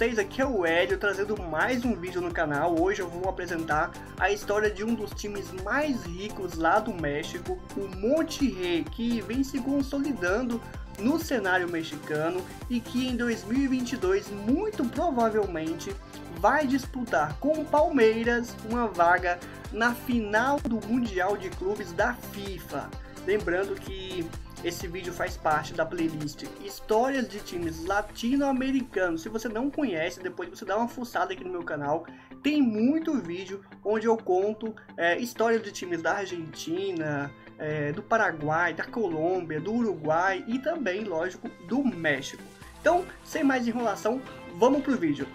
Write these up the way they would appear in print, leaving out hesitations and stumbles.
vocês, aqui é o Hélio, trazendo mais um vídeo no canal. Hoje eu vou apresentar a história de um dos times mais ricos lá do México, o Monterrey, que vem se consolidando no cenário mexicano e que em 2022 muito provavelmente vai disputar com o Palmeiras uma vaga na final do Mundial de Clubes da FIFA. Lembrando que esse vídeo faz parte da playlist Histórias de Times Latino-Americanos. Se você não conhece, depois você dá uma fuçada aqui no meu canal. Tem muito vídeo onde eu conto histórias de times da Argentina, do Paraguai, da Colômbia, do Uruguai e também, lógico, do México. Então, sem mais enrolação, vamos pro vídeo.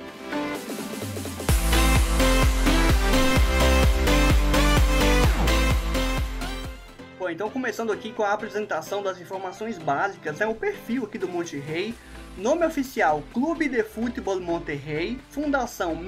Bom, então começando aqui com a apresentação das informações básicas, o perfil aqui do Monterrey. Nome oficial: Clube de Futebol Monterrey, fundação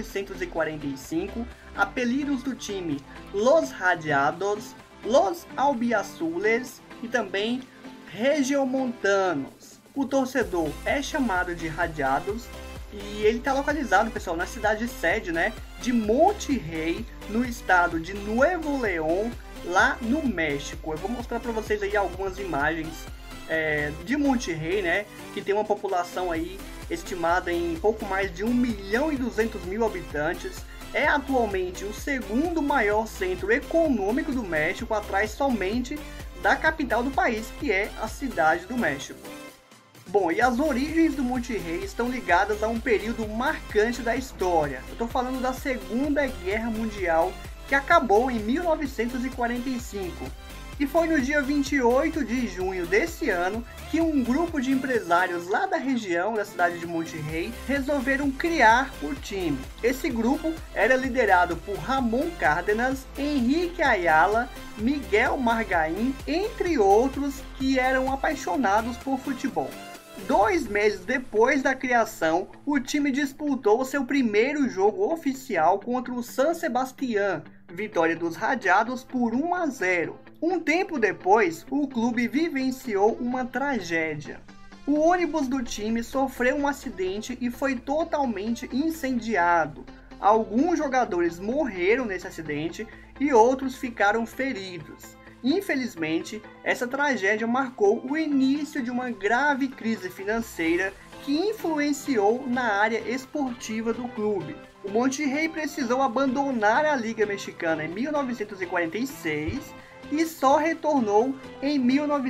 1945, apelidos do time: Los Rayados, Los Albiazules e também Regiomontanos. O torcedor é chamado de Rayados e ele está localizado, pessoal, na cidade sede, de Monterrey, no estado de Nuevo León, lá no México. Eu vou mostrar para vocês aí algumas imagens de Monterrey, que tem uma população aí estimada em pouco mais de 1.200.000 habitantes. É atualmente o segundo maior centro econômico do México, atrás somente da capital do país, que é a Cidade do México. Bom, e as origens do Monterrey estão ligadas a um período marcante da história. Eu estou falando da Segunda Guerra Mundial, que acabou em 1945. E foi no dia 28 de junho desse ano que um grupo de empresários lá da região, da cidade de Monterrey, resolveram criar o time. Esse grupo era liderado por Ramon Cárdenas, Henrique Ayala, Miguel Margain, entre outros que eram apaixonados por futebol. 2 meses depois da criação, o time disputou seu primeiro jogo oficial contra o San Sebastián, vitória dos Rayados por 1-0. Um tempo depois, o clube vivenciou uma tragédia. O ônibus do time sofreu um acidente e foi totalmente incendiado. Alguns jogadores morreram nesse acidente e outros ficaram feridos. Infelizmente, essa tragédia marcou o início de uma grave crise financeira que influenciou na área esportiva do clube. O Monterrey precisou abandonar a Liga Mexicana em 1946 e só retornou em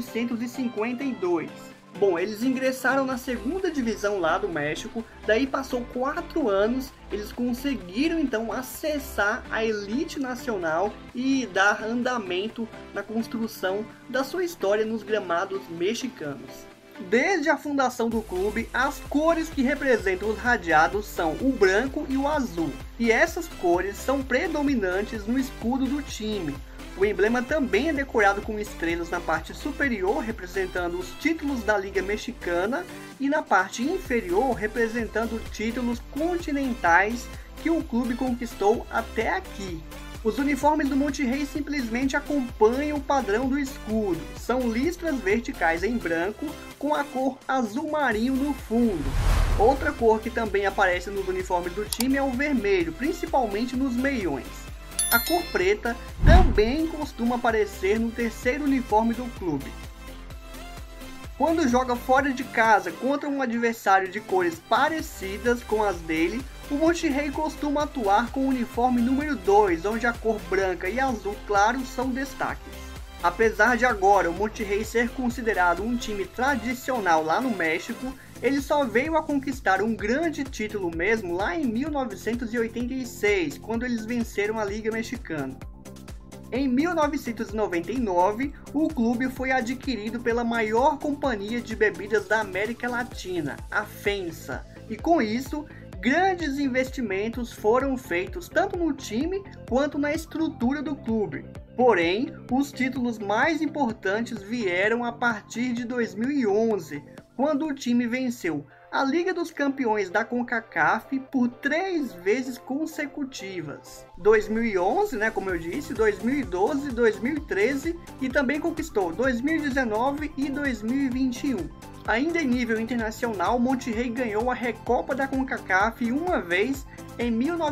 1952. Bom, eles ingressaram na segunda divisão lá do México, daí passou 4 anos, eles conseguiram então acessar a elite nacional e dar andamento na construção da sua história nos gramados mexicanos. Desde a fundação do clube, as cores que representam os Rayados são o branco e o azul, e essas cores são predominantes no escudo do time. O emblema também é decorado com estrelas na parte superior, representando os títulos da Liga Mexicana, e na parte inferior, representando títulos continentais que o clube conquistou até aqui. Os uniformes do Monterrey simplesmente acompanham o padrão do escudo. São listras verticais em branco, com a cor azul marinho no fundo. Outra cor que também aparece nos uniformes do time é o vermelho, principalmente nos meiões. A cor preta também costuma aparecer no terceiro uniforme do clube. Quando joga fora de casa contra um adversário de cores parecidas com as dele, o Monterrey costuma atuar com o uniforme número 2, onde a cor branca e azul claro são destaques. Apesar de agora o Monterrey ser considerado um time tradicional lá no México, ele só veio a conquistar um grande título mesmo lá em 1986, quando eles venceram a Liga Mexicana. Em 1999, o clube foi adquirido pela maior companhia de bebidas da América Latina, a FEMSA, e com isso, grandes investimentos foram feitos tanto no time quanto na estrutura do clube. Porém, os títulos mais importantes vieram a partir de 2011, quando o time venceu a Liga dos Campeões da CONCACAF por 3 vezes consecutivas. 2011, como eu disse, 2012, 2013 e também conquistou 2019 e 2021. Ainda em nível internacional, Monterrey ganhou a Recopa da CONCACAF uma vez em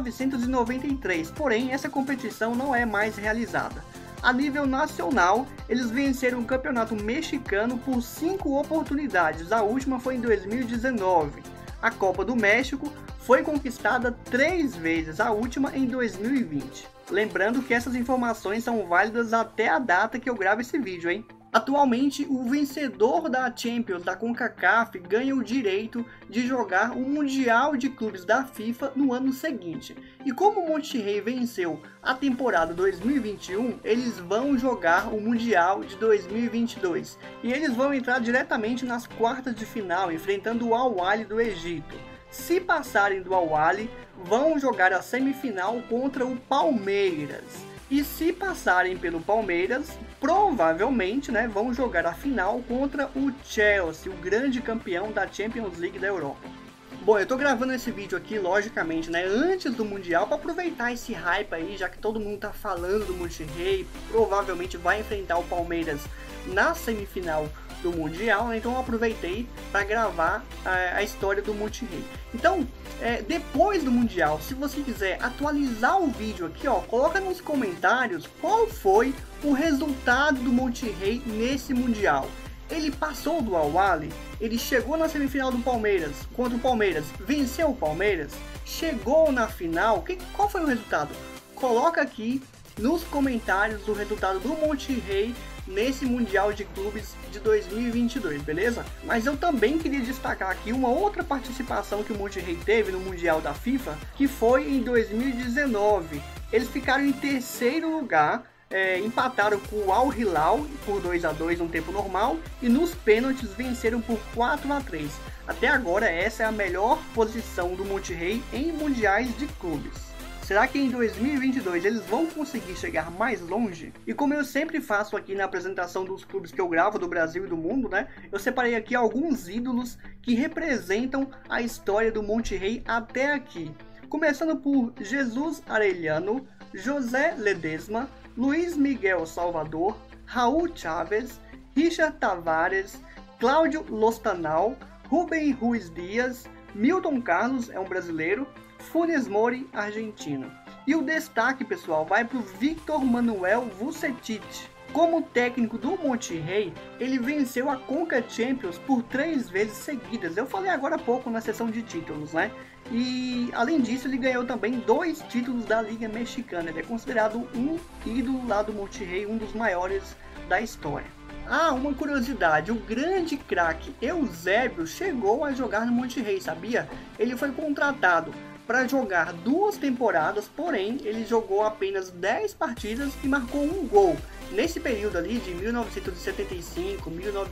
1993, porém essa competição não é mais realizada. A nível nacional, eles venceram o Campeonato Mexicano por 5 oportunidades, a última foi em 2019. A Copa do México foi conquistada 3 vezes, a última em 2020. Lembrando que essas informações são válidas até a data que eu gravo esse vídeo, hein? Atualmente, o vencedor da Champions da CONCACAF ganha o direito de jogar o Mundial de Clubes da FIFA no ano seguinte. E como o Monterrey venceu a temporada 2021, eles vão jogar o Mundial de 2022. E eles vão entrar diretamente nas quartas de final, enfrentando o Al-Ahly do Egito. Se passarem do Al-Ahly, vão jogar a semifinal contra o Palmeiras. E se passarem pelo Palmeiras, provavelmente, vão jogar a final contra o Chelsea, o grande campeão da Champions League da Europa. Bom, eu tô gravando esse vídeo aqui, logicamente, antes do Mundial, para aproveitar esse hype aí, já que todo mundo tá falando do Monterrey, provavelmente vai enfrentar o Palmeiras na semifinal do Mundial, então eu aproveitei para gravar a história do Monterrey. Então, depois do Mundial, se você quiser atualizar o vídeo aqui, coloca nos comentários qual foi o resultado do Monterrey nesse Mundial. Ele passou do Al-Ahly, ele chegou na semifinal do Palmeiras, contra o Palmeiras, venceu o Palmeiras, chegou na final, qual foi o resultado? Coloca aqui nos comentários o resultado do Monterrey nesse Mundial de Clubes de 2022, beleza? Mas eu também queria destacar aqui uma outra participação que o Monterrey teve no Mundial da FIFA, que foi em 2019. Eles ficaram em terceiro lugar, empataram com o Al-Hilal por 2-2 no tempo normal e nos pênaltis venceram por 4-3. Até agora essa é a melhor posição do Monterrey em mundiais de clubes. Será que em 2022 eles vão conseguir chegar mais longe? E como eu sempre faço aqui na apresentação dos clubes que eu gravo do Brasil e do mundo, eu separei aqui alguns ídolos que representam a história do Monterrey até aqui. Começando por Jesus Arellano, José Ledesma, Luiz Miguel Salvador, Raul Chaves, Richard Tavares, Cláudio Lostanal, Rubem Ruiz Dias, Milton Carlos é um brasileiro, Funes Mori, argentino. E o destaque, pessoal, vai para o Victor Manuel Vucetich. Como técnico do Monterrey, ele venceu a Conca Champions por 3 vezes seguidas. Eu falei agora há pouco na seção de títulos, E além disso, ele ganhou também 2 títulos da Liga Mexicana. Ele é considerado um ídolo lá do Monterrey, um dos maiores da história. Ah, uma curiosidade, o grande craque Eusébio chegou a jogar no Monterrey, sabia? Ele foi contratado para jogar 2 temporadas, porém ele jogou apenas 10 partidas e marcou 1 gol. Nesse período ali de 1975,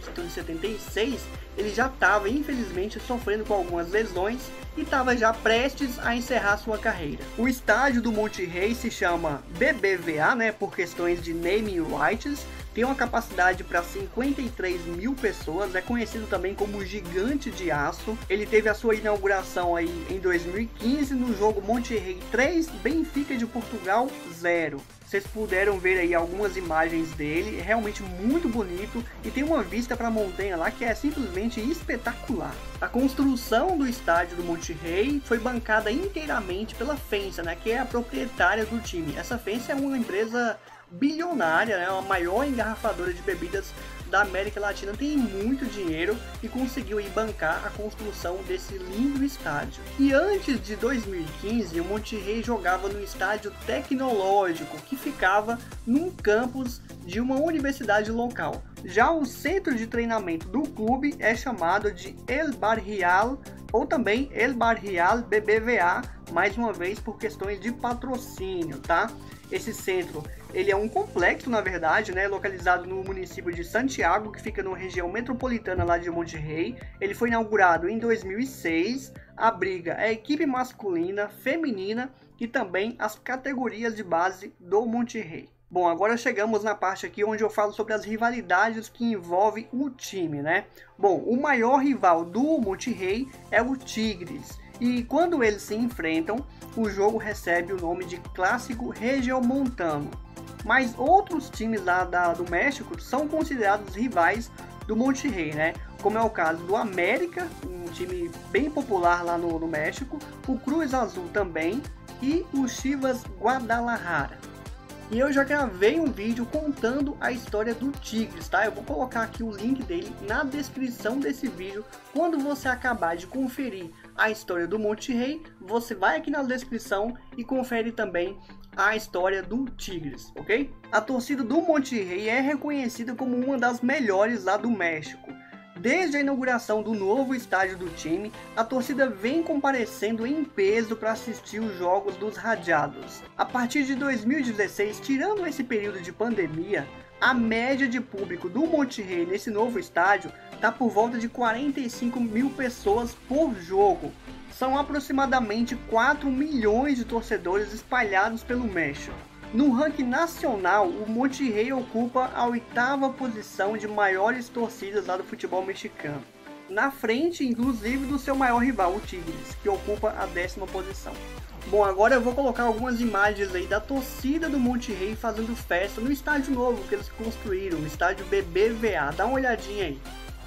1976, ele já estava infelizmente sofrendo com algumas lesões e estava já prestes a encerrar sua carreira. O estádio do Monterrey se chama BBVA, por questões de naming rights. Tem uma capacidade para 53 mil pessoas, é conhecido também como Gigante de Aço. Ele teve a sua inauguração aí em 2015 no jogo Monterrey 3, Benfica de Portugal 0. Vocês puderam ver aí algumas imagens dele, é realmente muito bonito e tem uma vista para a montanha lá que é simplesmente espetacular. A construção do estádio do Monterrey foi bancada inteiramente pela FEMSA, que é a proprietária do time. Essa FEMSA é uma empresa bilionária, a maior engarrafadora de bebidas da América Latina, tem muito dinheiro e conseguiu bancar a construção desse lindo estádio. E antes de 2015, o Monterrey jogava no estádio tecnológico, que ficava num campus de uma universidade local. Já o centro de treinamento do clube é chamado de El Barrial, ou também El Barrial BBVA, mais uma vez por questões de patrocínio, Esse centro, ele é um complexo, na verdade, localizado no município de Santiago, que fica na região metropolitana lá de Monterrey. Ele foi inaugurado em 2006, abriga a equipe masculina, feminina e também as categorias de base do Monterrey. Bom, agora chegamos na parte aqui onde eu falo sobre as rivalidades que envolvem o time, Bom, o maior rival do Monterrey é o Tigres. E quando eles se enfrentam, o jogo recebe o nome de Clássico Regiomontano. Mas outros times lá do México são considerados rivais do Monterrey, né? Como é o caso do América, um time bem popular lá no México, o Cruz Azul também e o Chivas Guadalajara. E eu já gravei um vídeo contando a história do Tigres, tá? Eu vou colocar aqui o link dele na descrição desse vídeo. Quando você acabar de conferir a história do Monterrey, você vai aqui na descrição e confere também a história do Tigres, ok? A torcida do Monterrey é reconhecida como uma das melhores lá do México. Desde a inauguração do novo estádio do time, a torcida vem comparecendo em peso para assistir os jogos dos Rayados. A partir de 2016, tirando esse período de pandemia, a média de público do Monterrey nesse novo estádio está por volta de 45 mil pessoas por jogo. São aproximadamente 4 milhões de torcedores espalhados pelo México. No ranking nacional, o Monterrey ocupa a 8ª posição de maiores torcidas lá do futebol mexicano. Na frente, inclusive, do seu maior rival, o Tigres, que ocupa a 10ª posição. Bom, agora eu vou colocar algumas imagens aí da torcida do Monterrey fazendo festa no estádio novo que eles construíram, o estádio BBVA. Dá uma olhadinha aí.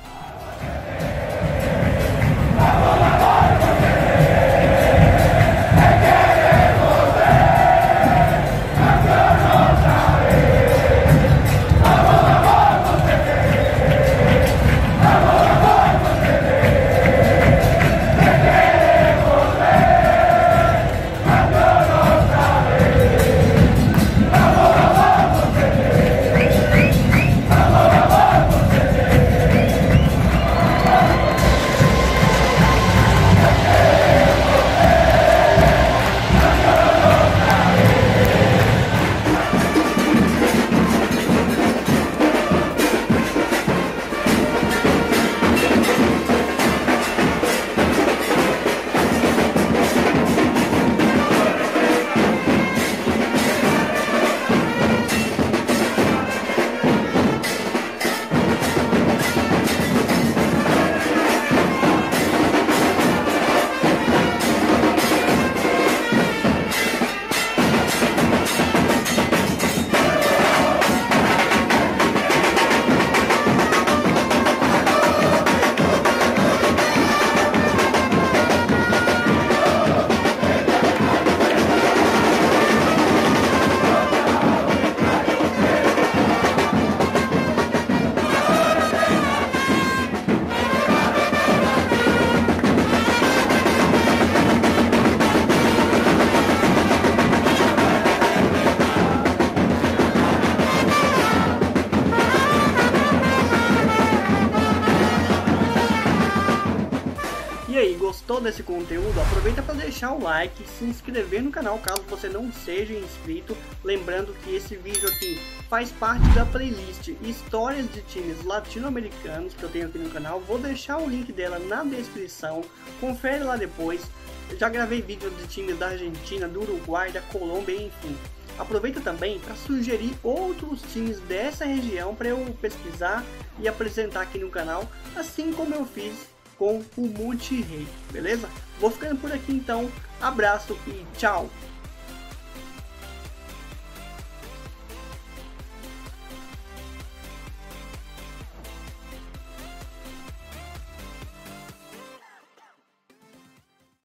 E aí, gostou desse conteúdo? Aproveita para deixar o like e se inscrever no canal caso você não seja inscrito. Lembrando que esse vídeo aqui faz parte da playlist Histórias de Times Latino-Americanos que eu tenho aqui no canal. Vou deixar o link dela na descrição, confere lá depois. Eu já gravei vídeos de times da Argentina, do Uruguai, da Colômbia, enfim. Aproveita também para sugerir outros times dessa região para eu pesquisar e apresentar aqui no canal, assim como eu fiz com o Monterrey, beleza? Vou ficando por aqui então, abraço e tchau!